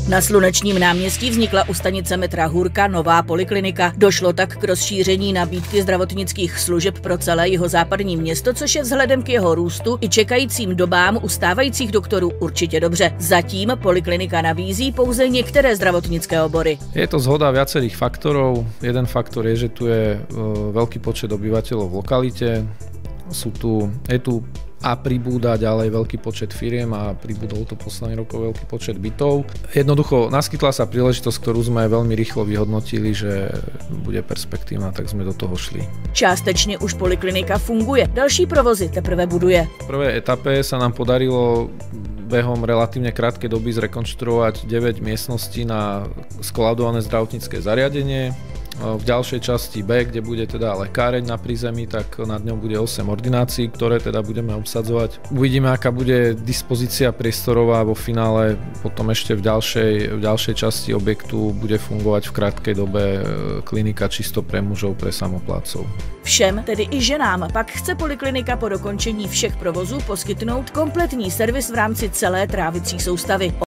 Na Slunečním náměstí vznikla u stanice metra Hůrka nová poliklinika. Došlo tak k rozšíření nabídky zdravotnických služeb pro celé jihozápadní město, což je vzhledem k jeho růstu i čekajícím dobám u stávajících doktorů určitě dobře. Zatím poliklinika nabízí pouze některé zdravotnické obory. Je to zhoda viacerých faktorov. Jeden faktor je, že tu je veľký počet obyvateľov v lokalite. Je tu a pribúda ďalej veľký počet firiem a pribudol to posledných rokov veľký počet bytov. Jednoducho naskytla sa príležitosť, ktorú sme veľmi rýchlo vyhodnotili, že bude perspektívna, tak sme do toho šli. Částečně už poliklinika funguje, další provozy teprve buduje. V prvej etape sa nám podarilo behom relatívne krátkej doby zrekonštruovať 9 miestností na skladované zdravotnícke zariadenie. V ďalšej časti B, kde bude teda lekáreň na prízemí, tak nad ňou bude 8 ordinácií, ktoré teda budeme obsadzovať. Uvidíme, aká bude dispozícia priestorová vo finále, potom ešte v ďalšej časti objektu bude fungovať v krátkej dobe klinika čisto pre mužov, pre samoplátcov. Všem, tedy i ženám, pak chce poliklinika po dokončení všech provozů poskytnout kompletní servis v rámci celé trávicí soustavy.